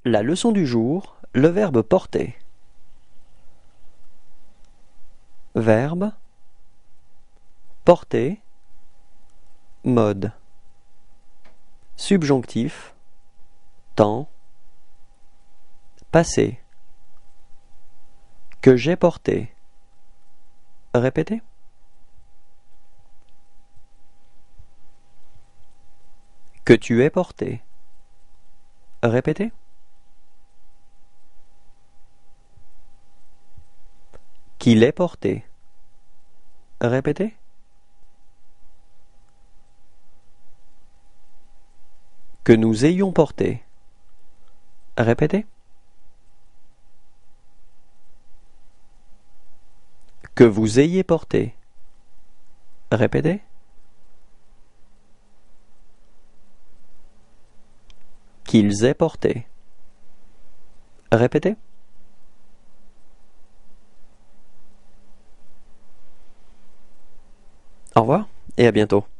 La leçon du jour, le verbe porter. Verbe, porter, mode. Subjonctif, temps, passé. Que j'ai porté. Répétez. Que tu aies porté. Répétez. Qu'il ait porté. Répétez. Que nous ayons porté. Répétez. Que vous ayez porté. Répétez. Qu'ils aient porté. Répétez. Au revoir et à bientôt.